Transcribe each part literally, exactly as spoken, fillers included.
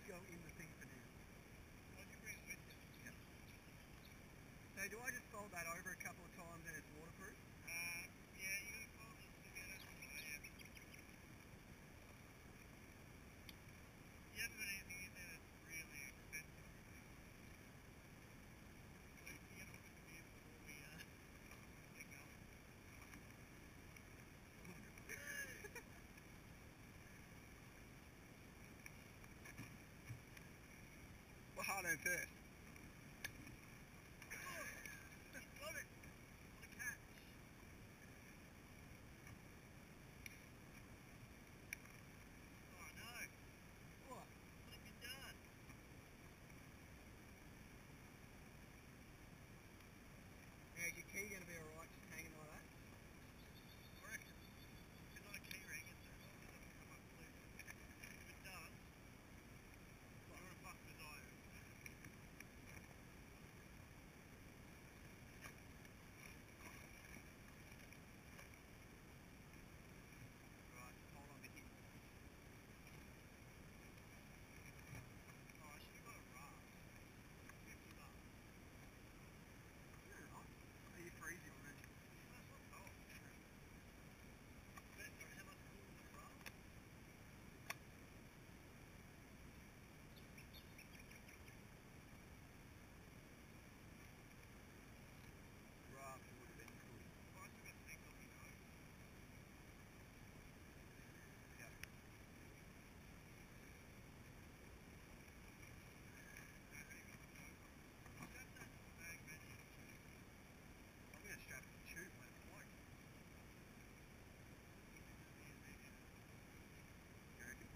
go in the thing for now. Why'd you bring it with you? Yep. So do I just fold that over a couple of times and it's waterproof? Uh, yeah, you gotta fold it together from there. You haven't got anything in there that's really expensive, I think. Well, you gotta look at the beer before we, uh, let go. What hard on first? Got it! What a catch! Oh no! What? What have you done? Now is your key going to be alright just hanging like that? I reckon. It's not a key ring, it's as long as it doesn't come up loose. If it does, you're a fuck desire. Right, hold on to him. Oh, actually, you've got a raft. fifty bucks. Yeah, right. Are you freezing on it? That's not cold. Bet on how much cooler the raft. Raft would have been cool. Oh, I still got things on my nose. Yeah. Strap that to the bag, man. I'm going to strap it to the tube when it's float. You reckon?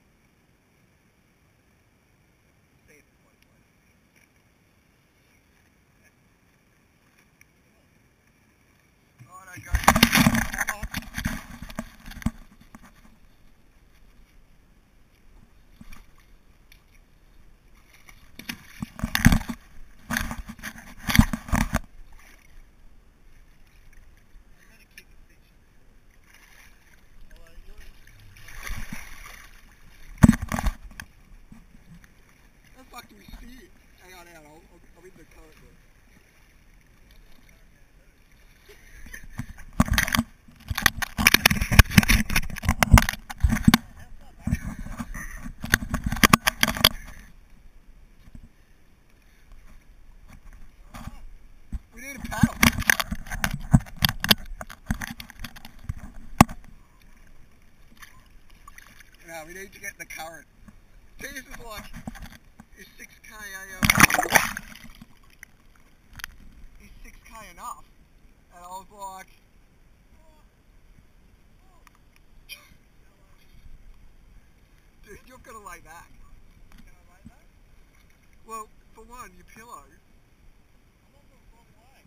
See if it floats later. Righto, go. Hold on. I'm gonna keep it fixed. Although yours How the fuck do we steer? Hang on, hang on, I'll, I'll, I'm in the current there. We need a paddle. No, we need to get the current. This is like, is six K a, uh, is six K enough? And I was like, dude, you've got to lay back. Can I lay that? Well, for one, your pillow. I'm on the wrong way.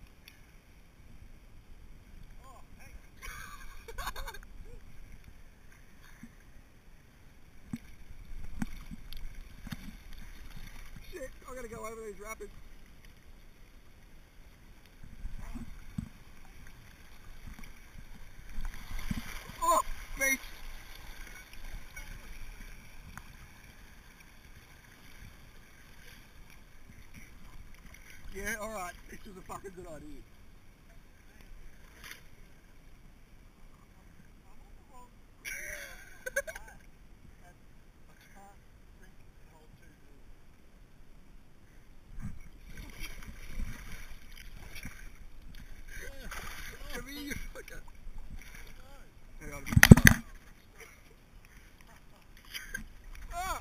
Oh, hang on. Shit, I gotta go over these rapids. Oh, beach. Yeah, alright, this was a fucking good idea. I'm on the wrong way. And I can't drink and hold two beers. Come here, you fucker. No. Hang on, a bit. Ah!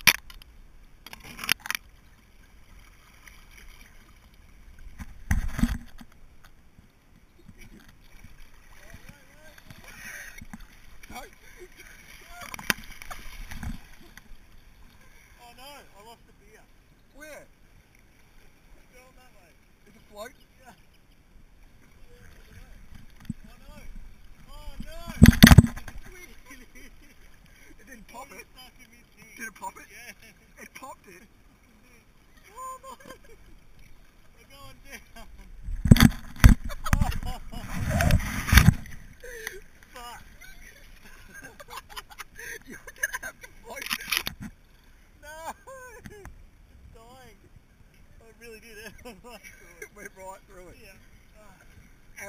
No. Oh no, I lost the beer. Where? It's going that way. Is it float? Yeah. Oh no. Oh no. It didn't pop it. Stuck in his teeth. Did it pop it? Yeah. It popped it. Oh no. We're going down. Fuck. You're gonna have to float. No.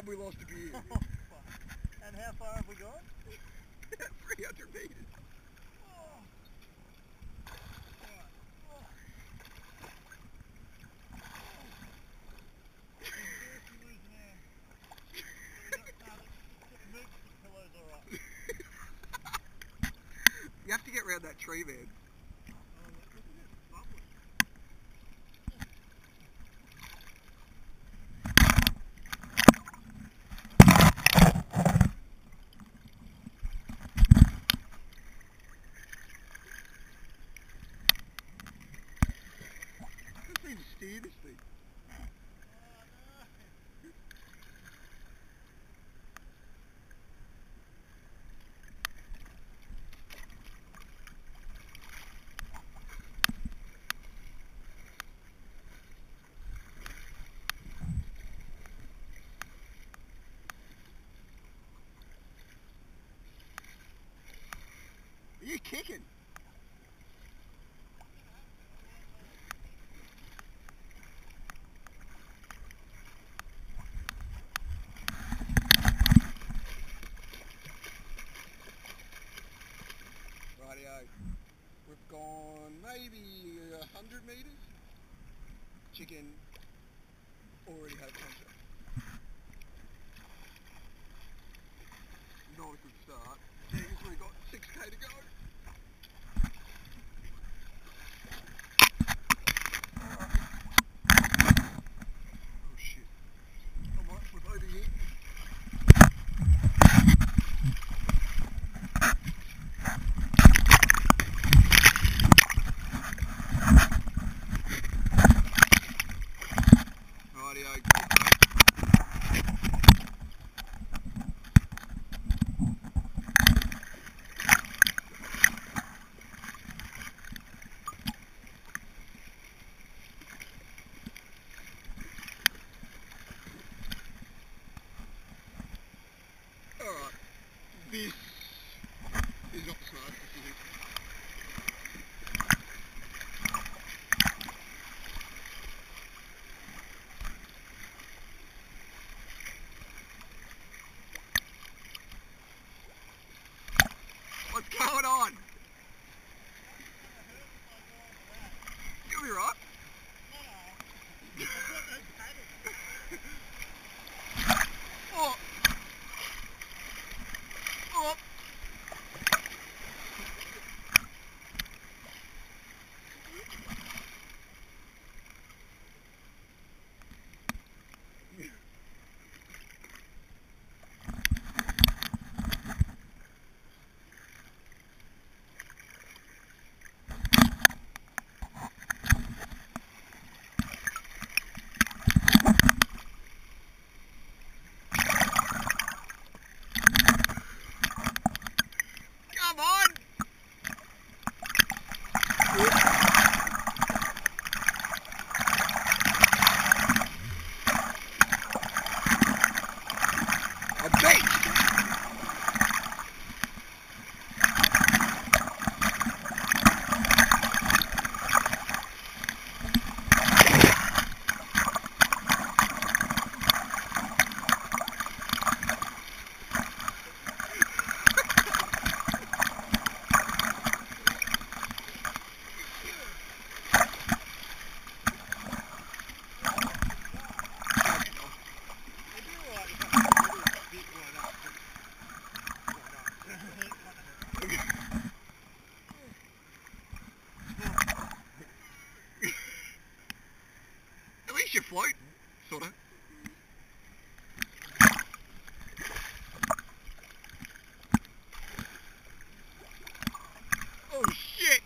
have we lost a gear? Oh, fuck. And how far have we gone? three hundred metres. Oh. Right. Oh. We're seriously losing air. So we got started. Emergency pillows, alright. You have to get round that tree, man. Oh, look at this. Bubbly. I need to steer this thing. Are you kicking? Rightio. We've gone maybe a hundred metres. Chicken already had a puncture. Not a good start. Jeez, we've got six K to go. Oh shit. I might flip over here. Rightio, great day. Alright, this is not the smartest decision. What's going on? You'll be right. Oh! Oh! Come on! A beach! At least you're floating, sorta. Oh shit!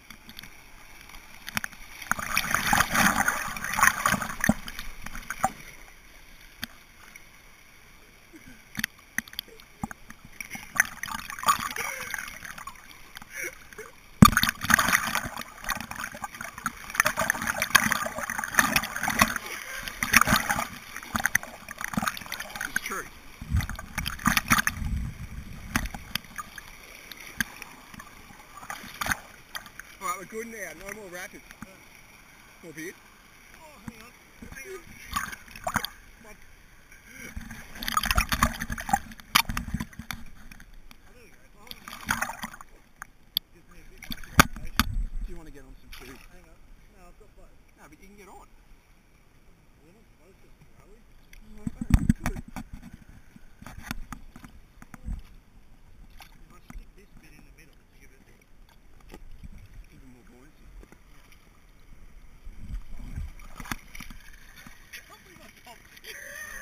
It's true. Alright, we're good now. No more rapids. More beer. Oh, hang on. Hang on. too. Hang on. No, I've got both. No, but you can get on. They're not both just rally. Oh, good. If I stick this bit in the middle to give it Even more buoyancy. can't believe I popped it.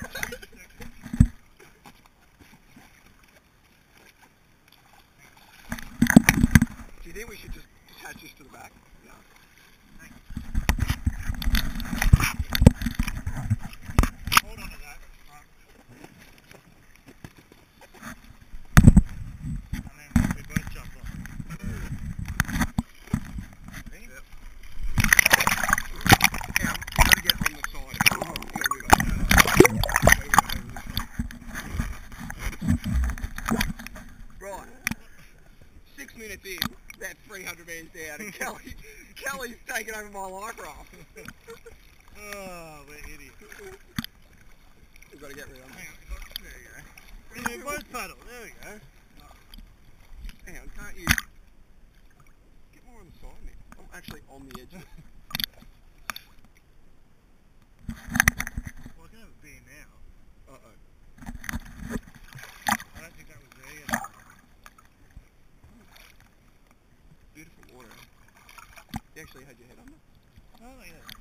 Do you think we should just attach this to the back? No. Hold on to that. Right. And then we both jump off. Ready? Yep. Yeah, you gotta get on the side. You gotta move up. Right. Six minutes in, about three hundred metres down, and Kelly, Kelly's taking over my life raft. Oh, we're idiots. We've got to get rid of them. Hang on. if I- There you go. And we both paddle. There we go. Hang on, can't you get more on the side now? I'm actually on the edge of it. Well, I can have a beer now. Uh-oh. I don't think that was there yet. Beautiful water. You actually had your head under? Oh, yeah.